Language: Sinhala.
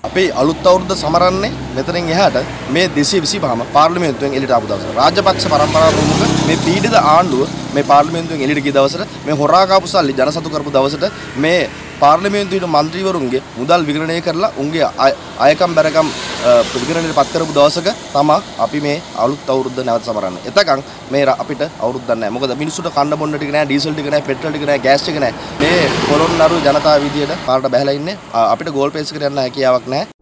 අපේ අලුත් අවුරුද්ද සමරන්නේ මෙතනින් එහාට මේ 225ම පාර්ලිමේන්තුවෙන් එළියට ආපු දවසට. රාජපක්ෂ පරම්පරාව ප්‍රමුඛ මේ පීඩිත ආණ්ඩුව මේ පාර්ලිමේන්තුවෙන් එළියට ගිය දවසට මේ හොරා කාපු සල්ලි ජනසතු කරපු දවසට මේ පාර්ලිමේන්තුවේ മന്ത്രിවරුන්ගේ මුදල් විගණනය කරලා උන්ගේ අයකම් බැරකම් විගණනයට පත් කරපු දවසක තමයි අපි මේ අලුත් අවුරුද්ද නැවත සමරන්නේ. එතකන් මේ අපිට අවුරුද්දක් නැහැ. මොකද මිනිස්සුන්ට කන්න බොන්න ටික නැහැ, ඩීසල් ටික නැහැ, පෙට්‍රල් ටික නැහැ, ගෑස් ටික නැහැ. මේ පොළොන්නරු ජනතාව විදියට පාරට බැහැලා ඉන්නේ. අපිට ගෝල් පේස් එකට යන්න හැකියාවක් නැහැ.